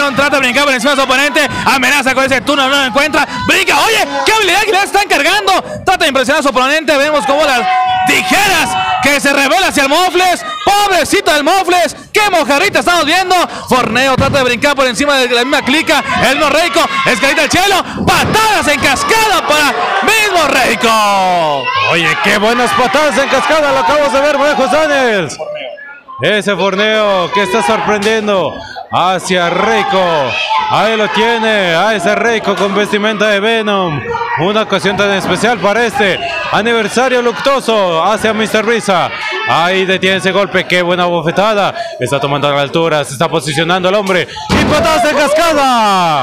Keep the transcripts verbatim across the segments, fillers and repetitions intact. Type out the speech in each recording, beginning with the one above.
Venom trata de brincar por encima de su oponente. Amenaza con ese turno, no lo encuentra. Brinca, oye, qué habilidad que le están cargando. Trata de impresionar a su oponente. Vemos como las tijeras que se revela hacia el Mofles. Pobrecito del Mofles. Qué mojarrita estamos viendo. Forneo trata de brincar por encima de la misma clica. El mismo Reiko. Escalita al cielo. Patadas en cascada para mismo Reiko. Oye, qué buenas patadas en cascada. Lo acabamos de ver, Viejos Daniels. Ese Forneo que está sorprendiendo hacia Reiko. Ahí lo tiene, a ese Reiko con vestimenta de Venom. Una ocasión tan especial para este aniversario luctuoso hacia mister Risa. Ahí detiene ese golpe, qué buena bofetada. Está tomando a la altura, se está posicionando el hombre. Y patadas en cascada.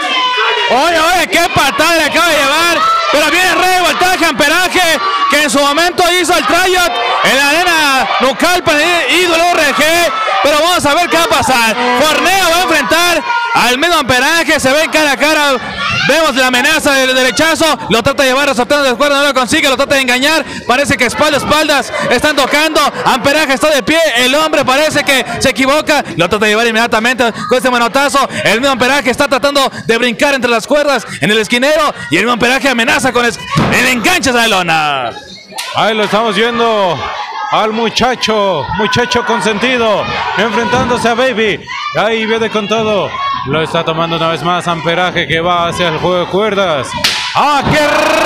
Oye, oye, qué patada le acaba de llevar. Pero viene Rey, voltaje, amperaje, que en su momento hizo el tryout en la arena local para el ídolo R G. Pero vamos a ver qué va a pasar. Forneo va a enfrentar al mismo amperaje, se ven cara a cara. Vemos la amenaza del derechazo, lo trata de llevar resaltando de cuerda, no lo consigue, lo trata de engañar. Parece que espalda, espaldas están tocando. Amperaje está de pie, el hombre parece que se equivoca, lo trata de llevar inmediatamente con este manotazo. El mismo amperaje está tratando de brincar entre las cuerdas en el esquinero y el mismo amperaje amenaza con el, el enganche de la lona. Ahí lo estamos viendo al muchacho, muchacho consentido, enfrentándose a Baby. Ahí viene con todo. Lo está tomando una vez más Amperaje, que va hacia el juego de cuerdas. ¡Ah, qué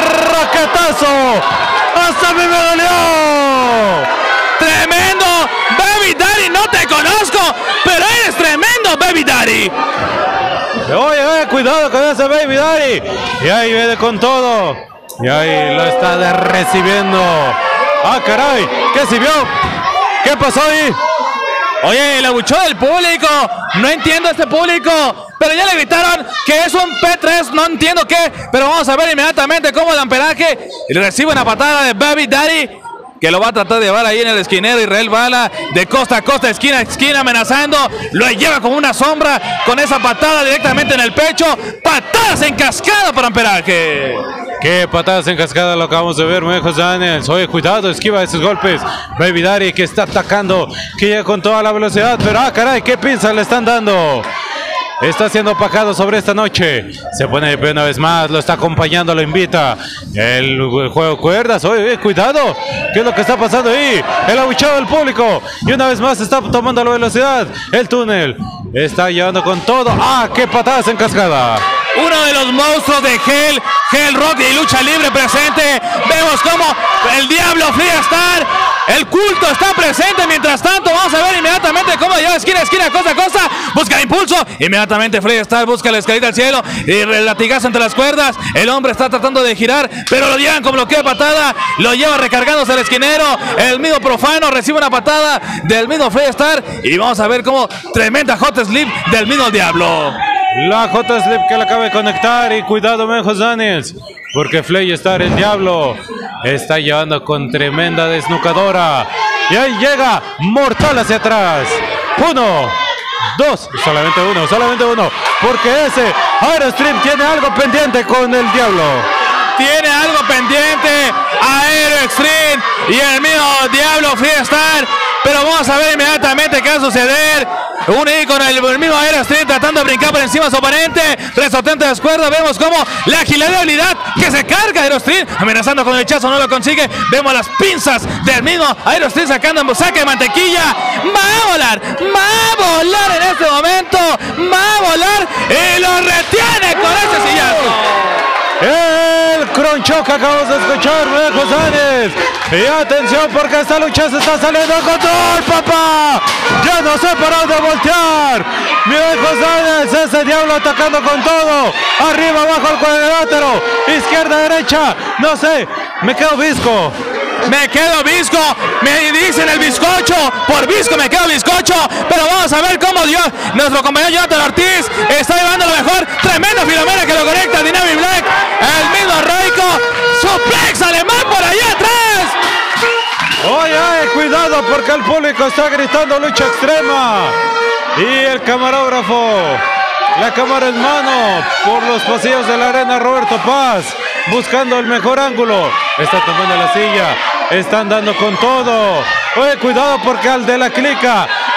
raquetazo! ¡Hasta mí me dolió! ¡Tremendo! ¡Baby Daddy, no te conozco! ¡Pero eres tremendo, Baby Daddy! Oye, oye, cuidado con ese Baby Daddy. Y ahí viene con todo. Y ahí lo está de recibiendo. ¡Ah, caray! ¿Qué se vio? ¿Qué pasó ahí? Oye, le abuchó del público. No entiendo este público. Pero ya le gritaron que es un P tres. No entiendo qué. Pero vamos a ver inmediatamente cómo el amperaje recibe una patada de Baby Daddy, que lo va a tratar de llevar ahí en el esquinero. Israel Bala de costa a costa, esquina a esquina, amenazando. Lo lleva como una sombra con esa patada directamente en el pecho. Patadas en cascada para amperaje. Qué patadas en cascada lo acabamos de ver, Viejos Daniels. Oye, cuidado, esquiva esos golpes. Baby Daddy que está atacando, que llega con toda la velocidad. Pero ah, caray, qué pinzas le están dando. Está siendo opacado sobre esta noche. Se pone de pie una vez más, lo está acompañando, lo invita. El, el juego de cuerdas. Oye, oye, cuidado. ¿Qué es lo que está pasando ahí? El abuchado del público. Y una vez más está tomando la velocidad. El túnel está llevando con todo. ¡Ah, qué patadas en cascada! Uno de los monstruos de Hell, Hell Rock y lucha libre presente. Vemos cómo el Diablo Freestar, el culto está presente. Mientras tanto, vamos a ver inmediatamente cómo lleva esquina a esquina, cosa a cosa. Busca el impulso. Inmediatamente Freestar busca la escalita al cielo y el latigazo entre las cuerdas. El hombre está tratando de girar, pero lo llevan con bloqueo de patada. Lo lleva recargándose el esquinero. El mismo Profano recibe una patada del mismo Freestar. Y vamos a ver cómo tremenda hot slip del mismo Diablo. La J-Slip que le acaba de conectar. Y cuidado, Viejos Daniels, porque Freestar, el Diablo, está llevando con tremenda desnucadora. Y ahí llega mortal hacia atrás. Uno, dos, solamente uno, solamente uno. Porque ese Aerostream tiene algo pendiente con el Diablo. Tiene algo pendiente Aero Extreme y el mismo Diablo Freestar. Pero vamos a ver inmediatamente qué va a suceder. Un I con el, el mismo Aero Extreme tratando de brincar por encima de su oponente. Resortante de las cuerdas. Vemos cómo la agilidad y habilidad que se carga Aero Extreme, amenazando con el hechazo, no lo consigue. Vemos las pinzas del mismo Aero Extreme sacando en saque de mantequilla. Va a volar, va a volar en este momento. Va a volar y lo retiene con ese sillazo. El croncho que acabamos de escuchar, Viejos Daniels. Y atención, porque esta lucha se está saliendo a control, papá. Ya no sé para dónde voltear. Viejos Daniels, ese Diablo atacando con todo. Arriba, abajo el cuadrilátero. Izquierda, derecha. No sé, me quedo visco. Me quedo visco, me dicen el bizcocho, por visco me quedo bizcocho, pero vamos a ver cómo Dios, nuestro compañero Jonathan Ortiz está llevando lo mejor. Tremendo Filomena que lo conecta, Dynamic Black, el mismo Reiko, suplex alemán por allá atrás. Oye, oye, cuidado porque el público está gritando lucha extrema. Y el camarógrafo, la cámara en mano, por los pasillos de la arena, Roberto Paz, buscando el mejor ángulo. Está tomando la silla, están dando con todo. Oye, cuidado porque al de la clica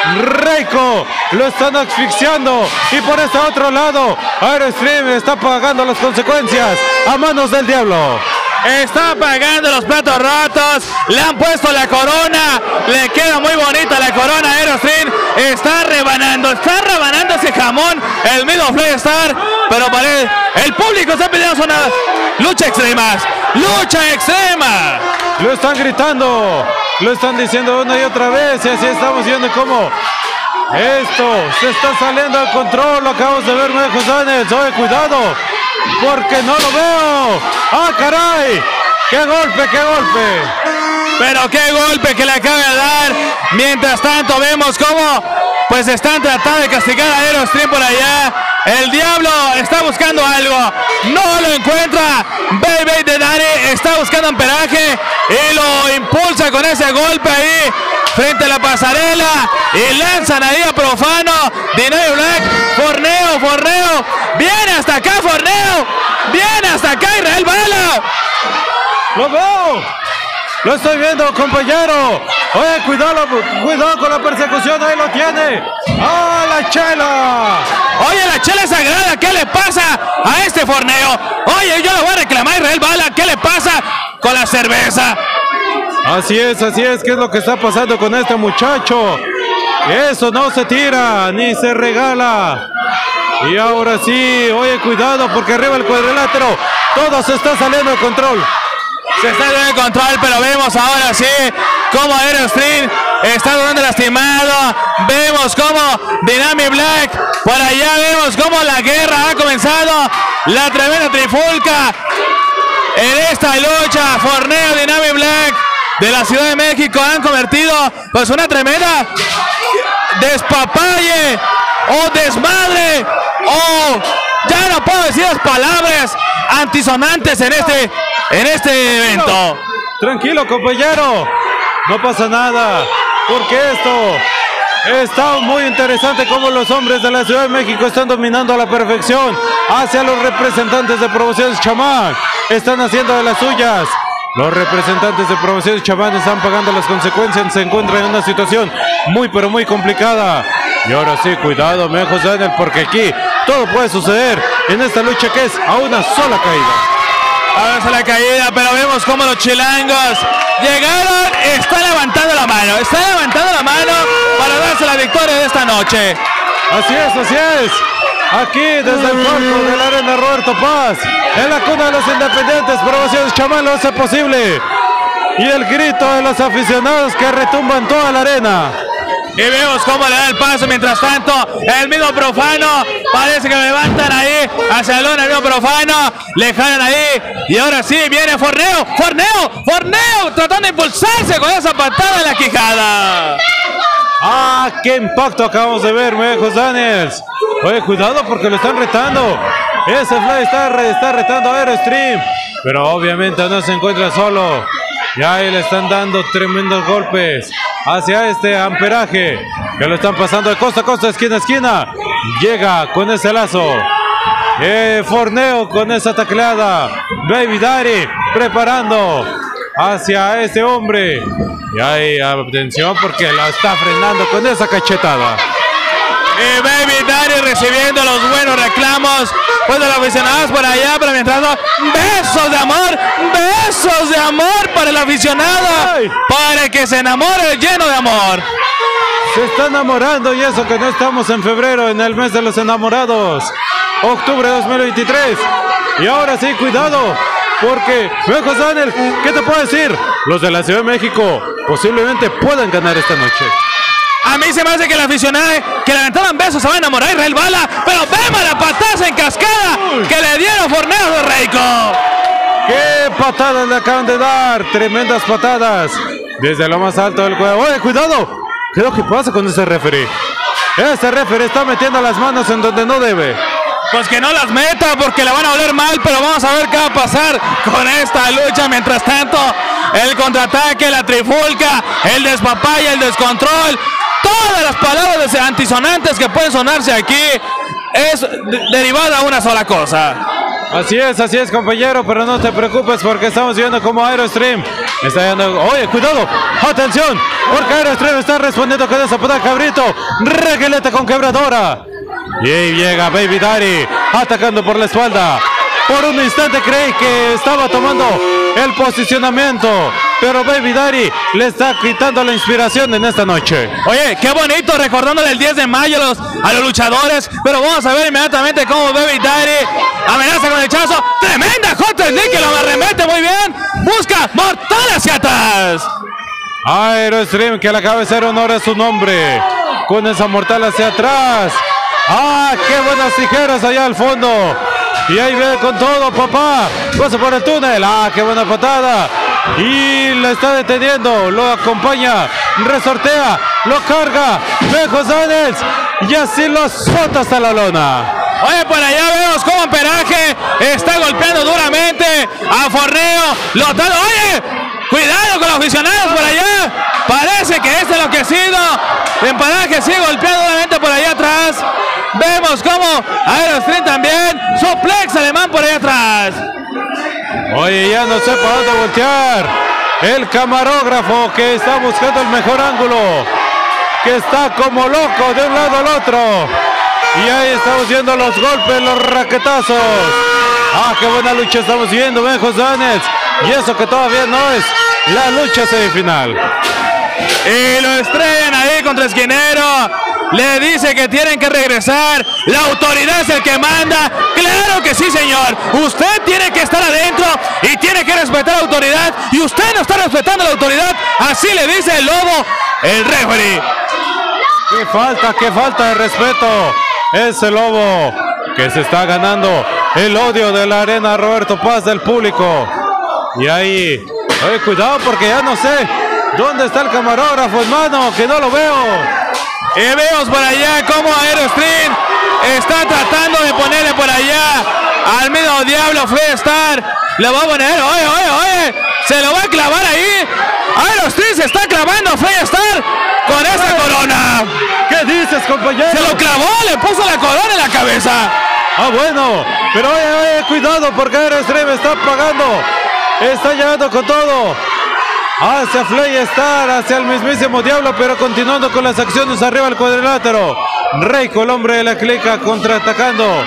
Reiko lo están asfixiando. Y por este otro lado, Aerostream está pagando las consecuencias a manos del diablo. Está pagando los platos rotos, le han puesto la corona, le queda muy bonita la corona a Aerostream, está rebanando, está rebanando ese jamón, el mismo Flystar, pero parece, el público está pidiendo una lucha extrema, lucha extrema. Lo están gritando, lo están diciendo una y otra vez, y así estamos viendo cómo esto se está saliendo al control. Lo acabamos de ver, Mejos Daniels. Oye, cuidado, porque no lo veo. ¡Ah, caray! ¡Qué golpe, qué golpe! Pero qué golpe que le acaba de dar. Mientras tanto vemos cómo pues están tratando de castigar a Aerostream por allá. El diablo está buscando algo, no lo encuentra. Baby de Daddy está buscando amperaje y lo impulsa con ese golpe ahí frente a la pasarela y lanzan ahí a Profano. Dynamic Black, Forneo, Forneo, viene hasta acá Forneo, viene hasta acá Israel Bala. ¡Lo veo! ¡Lo estoy viendo, compañero! Oye, cuidado, cuidado con la persecución, ahí lo tiene. ¡Ah, la chela! Oye, la chela es sagrada, ¿qué le pasa a este Forneo? Oye, yo le voy a reclamar a Israel Bala, ¿qué le pasa con la cerveza? Así es, así es, ¿qué es lo que está pasando con este muchacho? Eso no se tira, ni se regala. Y ahora sí, oye, cuidado, porque arriba el cuadrilátero, todo se está saliendo de control. Se está dando el control, pero vemos ahora sí cómo Aerostream está dando lastimado. Vemos cómo Dynamic Black, por allá vemos cómo la guerra ha comenzado. La tremenda trifulca en esta lucha. Forneo, Dynamic Black de la Ciudad de México han convertido pues una tremenda despapalle o desmadre o ya no puedo decir las palabras antisonantes en este en este evento. Tranquilo, compañero, no pasa nada, porque esto está muy interesante, como los hombres de la Ciudad de México están dominando a la perfección hacia los representantes de Promociones Chamán, están haciendo de las suyas. Los representantes de Promociones Chamán están pagando las consecuencias, se encuentran en una situación muy pero muy complicada. Y ahora sí, cuidado, Mejos Daniel, porque aquí todo puede suceder en esta lucha que es a una sola caída. Ahora es la caída, pero vemos cómo los chilangos llegaron, están levantando la mano, están levantando la mano para darse la victoria de esta noche. Así es, así es. Aquí desde el palco de la Arena Roberto Paz, en la cuna de los independientes, Promociones Chamán lo hace posible. Y el grito de los aficionados que retumban toda la arena. Y vemos cómo le da el paso, mientras tanto el mismo Profano parece que lo levantan ahí hacia el lona, el mismo Profano, le jalan ahí y ahora sí viene Forneo, Forneo, Forneo tratando de impulsarse con esa patada en la quijada. ¡Ah, qué impacto acabamos de ver, Mejos Daniels! Oye, cuidado porque lo están retando. Ese Fly está, está retando a Aerostream, pero obviamente no se encuentra solo. Y ahí le están dando tremendos golpes hacia este amperaje, que lo están pasando de costa a costa, esquina a esquina. Llega con ese lazo. Eh, Forneo con esa tacleada. Baby Daddy preparando hacia este hombre. Y ahí, atención, porque la está frenando con esa cachetada. Y Baby Daddy recibiendo los buenos reclamos pues de los aficionados por allá, pero mientras tanto, besos de amor, besos de amor para el aficionado, ¡ay!, para que se enamore lleno de amor. Se está enamorando, y eso que no estamos en febrero, en el mes de los enamorados, octubre de dos mil veintitrés. Y ahora sí, cuidado, porque Mejos Daniel, ¿qué te puedo decir? Los de la Ciudad de México posiblemente puedan ganar esta noche. A mí se me hace que el aficionado que le aventaban besos se va a enamorar de Israel Bala, pero vemos la patada en cascada que le dieron Forneo de Reiko. ¡Qué patadas le acaban de dar! Tremendas patadas desde lo más alto del cuello. ¡Oye, cuidado! ¿Qué es lo que pasa con ese referee? Este referee está metiendo las manos en donde no debe. Pues que no las meta porque le van a oler mal, pero vamos a ver qué va a pasar con esta lucha. Mientras tanto, el contraataque, la trifulca, el despapaya, el descontrol, todas las palabras antisonantes que pueden sonarse aquí es de derivada a una sola cosa. Así es, así es, compañero, pero no te preocupes porque estamos viendo como Aerostream Está llegando. Oye, cuidado. Atención. Porque Aerostream está respondiendo con esa puta cabrito. Reguilete con quebradora. Y ahí llega Baby Daddy atacando por la espalda. Por un instante creí que estaba tomando el posicionamiento, pero Baby Daddy le está quitando la inspiración en esta noche. Oye, qué bonito recordándole el diez de mayo a los, a los luchadores, pero vamos a ver inmediatamente cómo Baby Daddy amenaza con el chazo. Tremenda J L que lo arremete muy bien. Busca mortal hacia atrás. Aerostream que le acaba de hacer honor a su nombre con esa mortal hacia atrás. ¡Ah, qué buenas tijeras allá al fondo! Y ahí viene con todo, papá. Pasa por el túnel. ¡Ah, qué buena patada! Y le está deteniendo. Lo acompaña. Resortea. Lo carga. Mejos Daniels. Y así lo azota hasta la lona. Oye, por allá vemos cómo Amperaje está golpeando duramente a Forneo. Lo tal. Oye, cuidado con los aficionados por allá. Parece que este enloquecido. Amperaje sigue golpeando duramente por allá atrás. Vemos cómo Aerostream también. Suplex alemán por allá atrás. Oye, ya no sé para dónde voltear. El camarógrafo que está buscando el mejor ángulo. Que está como loco de un lado al otro. Y ahí estamos viendo los golpes, los raquetazos. Ah, qué buena lucha estamos viendo, Benjos Daniels. Y eso que todavía no es la lucha semifinal. Y lo estrellan ahí contra Esquinero. Le dice que tienen que regresar. La autoridad es el que manda. Claro que sí, señor. Usted tiene que estar adentro y tiene que respetar la autoridad. Y usted no está respetando la autoridad. Así le dice el lobo, el referee. Qué falta, qué falta de respeto. Ese lobo que se está ganando el odio de la arena Roberto Paz del público. Y ahí, oye, cuidado porque ya no sé dónde está el camarógrafo, hermano, que no lo veo. Y vemos por allá cómo Aerostream está tratando de ponerle por allá al mismo Diablo Freestar. Le va a poner, oye, oye, oye, se lo va a clavar ahí. Aerostream se está clavando a Freestar con esa corona. ¿Qué dices, compañero? Se lo clavó, le puso la corona en la cabeza. Ah, bueno, pero oye, oye, cuidado porque Aerostream está pagando. Está llegando con todo. Hacia Freestar, hacia el mismísimo Diablo, pero continuando con las acciones arriba del cuadrilátero. Reiko, el hombre de la clica, contraatacando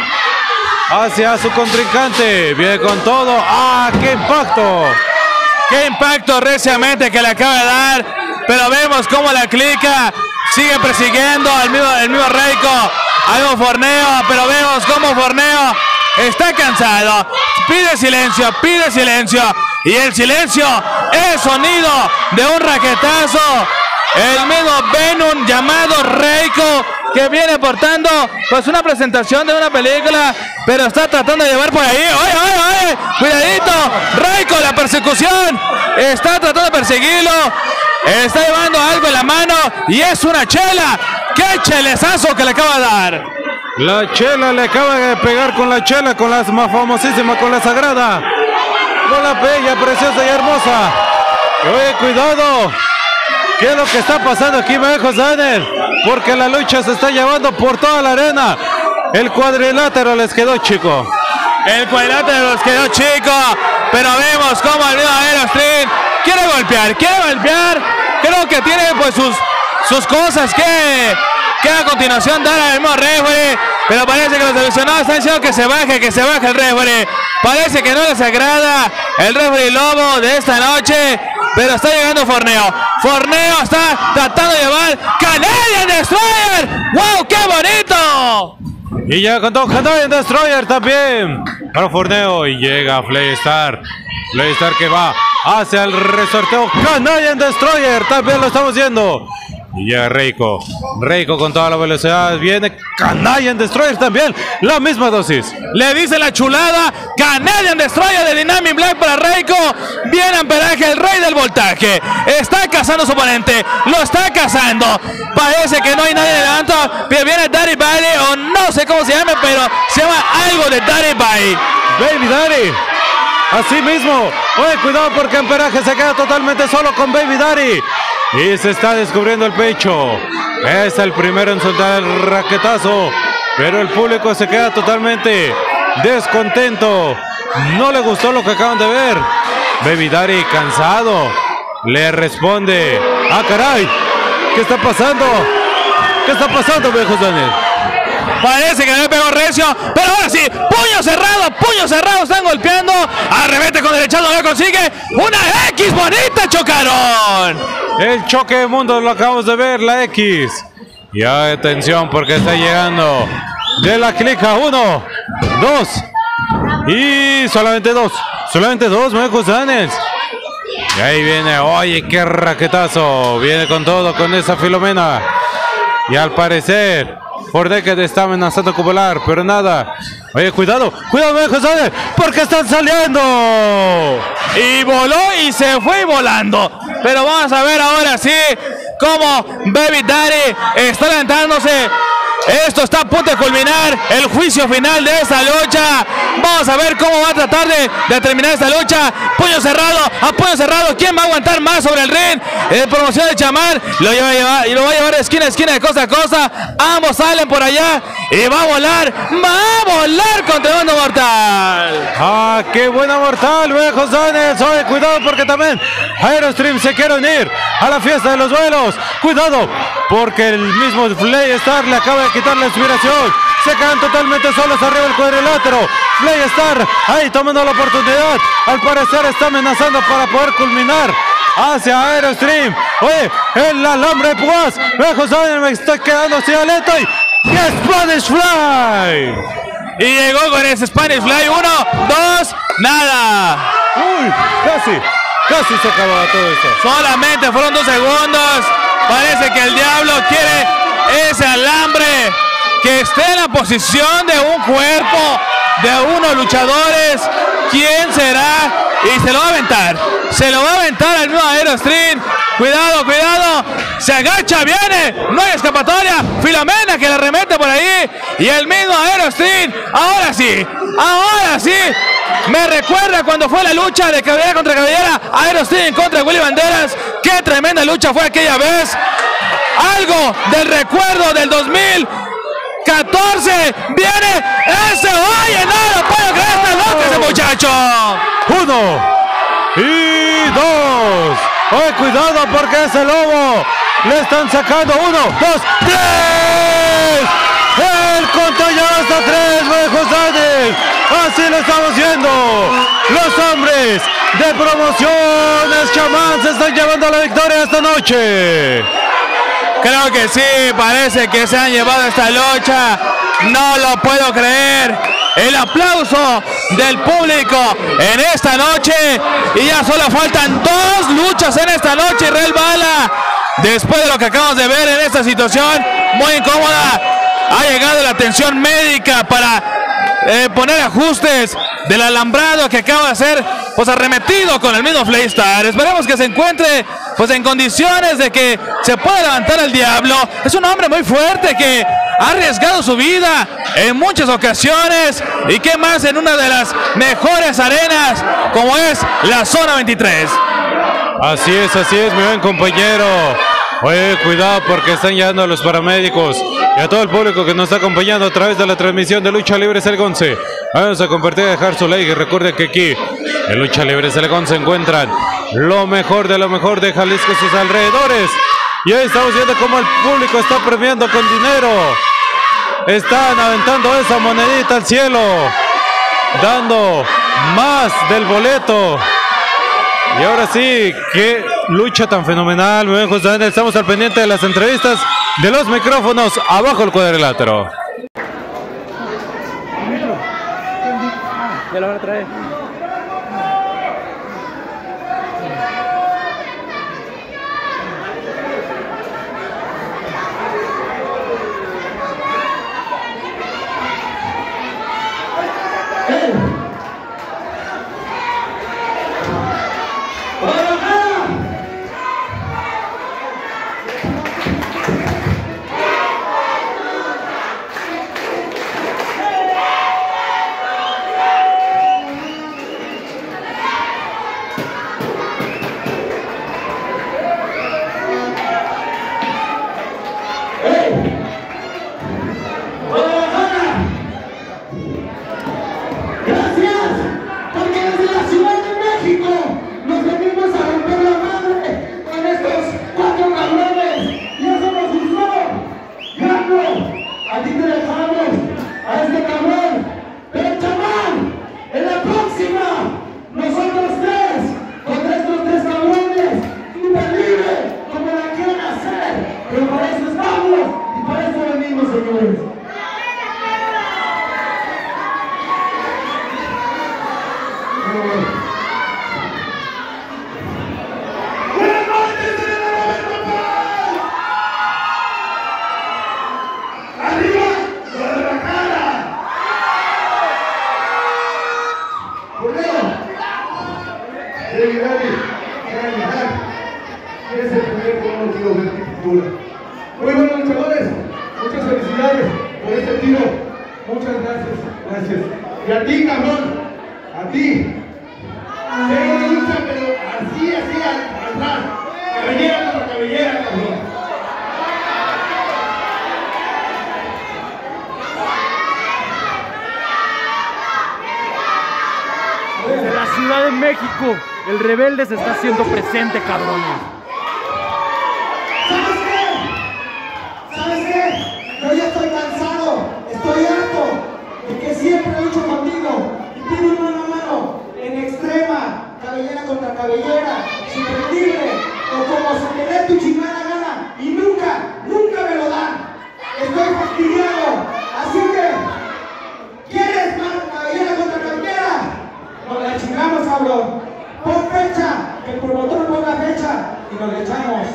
hacia su contrincante. Viene con todo. ¡Ah, qué impacto! ¡Qué impacto reciamente que le acaba de dar! Pero vemos cómo la clica sigue persiguiendo al mismo, el mismo Reiko. Hay un Forneo, pero vemos cómo Forneo está cansado. Pide silencio, pide silencio. Y el silencio es sonido de un raquetazo. El mismo Venom llamado Reiko, que viene portando pues una presentación de una película, pero está tratando de llevar por ahí. Oye, oye, oye, cuidadito. Reiko, la persecución. Está tratando de perseguirlo. Está llevando algo en la mano y es una chela. ¡Qué chelezazo que le acaba de dar! La chela le acaba de pegar con la chela, con la más famosísima, con la sagrada. Con la bella, preciosa y hermosa. Oye, cuidado. ¿Qué es lo que está pasando aquí, Benjos Daniels? Porque la lucha se está llevando por toda la arena. El cuadrilátero les quedó chico. El cuadrilátero les quedó chico. Pero vemos cómo el mismo Aerostream quiere golpear, quiere golpear. Creo que tiene pues sus, sus cosas que, que a continuación dar al mismo referee. Pero parece que los aficionados están diciendo que se baje, que se baje el referee. Parece que no les agrada el referee lobo de esta noche. Pero está llegando Forneo. Forneo está tratando de llevar Canadian Destroyer. ¡Wow! ¡Qué bonito! Y llega con todo Canadian Destroyer también. Para Forneo y llega Freestar. Freestar que va hacia el resorteo. Canadian Destroyer también lo estamos viendo. Y llega Reiko. Reiko con toda la velocidad. Viene Canadian Destroyer también. La misma dosis. Le dice la chulada. Canadian Destroyer de Dynamic Black para Reiko. Viene Amperaje, el rey del voltaje. Está cazando a su oponente. Lo está cazando. Parece que no hay nadie delante. Pero viene Daddy Bailey. O no sé cómo se llama. Pero se llama algo de Daddy Bailey. Baby Daddy. Así mismo. Oye, cuidado porque Amperaje se queda totalmente solo con Baby Daddy. Y se está descubriendo el pecho. Es el primero en soltar el raquetazo. Pero el público se queda totalmente descontento. No le gustó lo que acaban de ver. Baby Daddy cansado. le responde. ¡Ah, caray! ¿Qué está pasando? ¿Qué está pasando, viejos Daniel? Parece que le pegó recio, pero ahora sí, puño cerrado, puño cerrado, están golpeando. Arremete con derechazo, no consigue. Una X bonita, chocaron. El choque de mundo lo acabamos de ver, la X. Y atención porque está llegando de la clica. Uno, dos. Y solamente dos. Solamente dos, viejos Daniels. Y ahí viene, oye, qué raquetazo. Viene con todo con esa Filomena. Y al parecer Fornecke está amenazando a acumular, pero nada. Oye, cuidado, cuidado, viejos Daniels, porque están saliendo. Y voló y se fue volando. Pero vamos a ver ahora sí cómo Baby Daddy está levantándose. Esto está a punto de culminar el juicio final de esta lucha. Vamos a ver cómo va a tratar de, de terminar esta lucha. Puño cerrado, a puño cerrado. ¿Quién va a aguantar más sobre el ring? En promoción de chamán. Lo lleva a llevar y lo va a llevar de esquina a esquina, de costa a costa. Ambos salen por allá y va a volar. Va a volar contra el mundo mortal. Ah, qué buena mortal, viejos Daniels. Oye, cuidado porque también Aerostream se quiere unir a la fiesta de los duelos. Cuidado porque el mismo Flay Star le acaba de quitar la inspiración. Se quedan totalmente solos arriba del cuadrilátero. Flay Star ahí tomando la oportunidad. Al parecer está amenazando para poder culminar hacia Aerostream. Oye, el alambre de púas. Viejos Daniels, me está quedando sin aliento. Y Spanish Fly. Y llegó con ese Spanish Fly. Uno, dos, nada. Uy, casi, casi se acabó todo esto. Solamente fueron dos segundos. Parece que el diablo quiere ese alambre que esté en la posición de un cuerpo de unos luchadores. ¿Quién será? Y se lo va a aventar. Se lo va a aventar al mismo Aerostream. Cuidado, cuidado. Se agacha, viene. No hay escapatoria. Filomena que le remete por ahí. Y el mismo Aerostream. Ahora sí. Ahora sí. Me recuerda cuando fue la lucha de cabellera contra cabellera. Aerostream contra Willy Banderas. Qué tremenda lucha fue aquella vez. Algo del recuerdo del dos mil catorce. Viene ese. Oye, no lo puedo creer. Está loco ese muchacho. Uno y dos. Oye, cuidado porque ese lobo le están sacando. Uno, dos, tres. El conteo ya hasta tres, viejos Daniels. Así lo estamos viendo. Los hombres de Promociones Chamán se están llevando la victoria esta noche. Creo que sí, parece que se han llevado esta lucha. No lo puedo creer. El aplauso del público en esta noche. Y ya solo faltan dos luchas en esta noche, Israel Bala. Después de lo que acabamos de ver en esta situación muy incómoda, ha llegado la atención médica para eh, poner ajustes del alambrado que acaba de ser pues arremetido con el mismo Flay Star. Esperemos que se encuentre pues en condiciones de que se pueda levantar el diablo. Es un hombre muy fuerte que ha arriesgado su vida en muchas ocasiones, y qué más en una de las mejores arenas como es la zona veintitrés. Así es, así es, mi buen compañero. Oye, cuidado porque están llegando a los paramédicos y a todo el público que nos está acompañando a través de la transmisión de Lucha Libre Selgonce. Vamos a compartir y dejar su like. Y recuerden que aquí en Lucha Libre Selgonce se encuentran lo mejor de lo mejor de Jalisco y sus alrededores. Y ahí estamos viendo cómo el público está premiando con dinero. Están aventando esa monedita al cielo, dando más del boleto. Y ahora sí, qué lucha tan fenomenal, mi buen José Daniel. Estamos al pendiente de las entrevistas, de los micrófonos, abajo el cuadrilátero. Ya lo van a traer. Gracias. Y a ti, cabrón. A ti. Tengo una lucha, pero así, así, atrás. Cabellera contra cabellera, cabrón. Desde la Ciudad de México, el rebelde se está haciendo presente, cabrones. ¿Sabes qué? ¿Sabes qué? Yo ya estoy cansado, estoy harto de que siempre lucho contigo y pido mano a mano, en extrema, cabellera contra cabellera, super libre, o como se te dé tu chingada gana, y nunca, nunca me lo dan. Estoy fastidiado, así que, ¿quieres mano cabellera contra cabellera? Nos la chingamos, cabrón. Pon fecha, que el promotor ponga fecha y nos la echamos.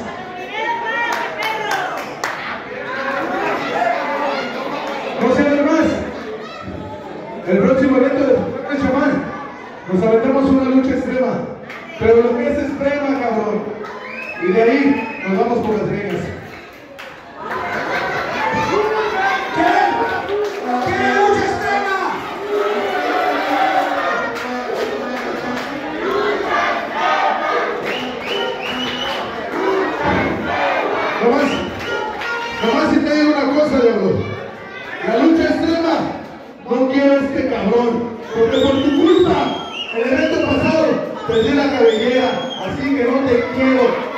No se ve más. El próximo evento de Fuerte Chamán nos aventamos una lucha extrema. Pero lo que es extrema, cabrón. Y de ahí nos vamos por las reglas. Nomás, nomás si te digo una cosa, diablo. La lucha extrema no quiero este cabrón, porque por tu culpa, el evento pasado perdí la cabellera, así que no te quiero.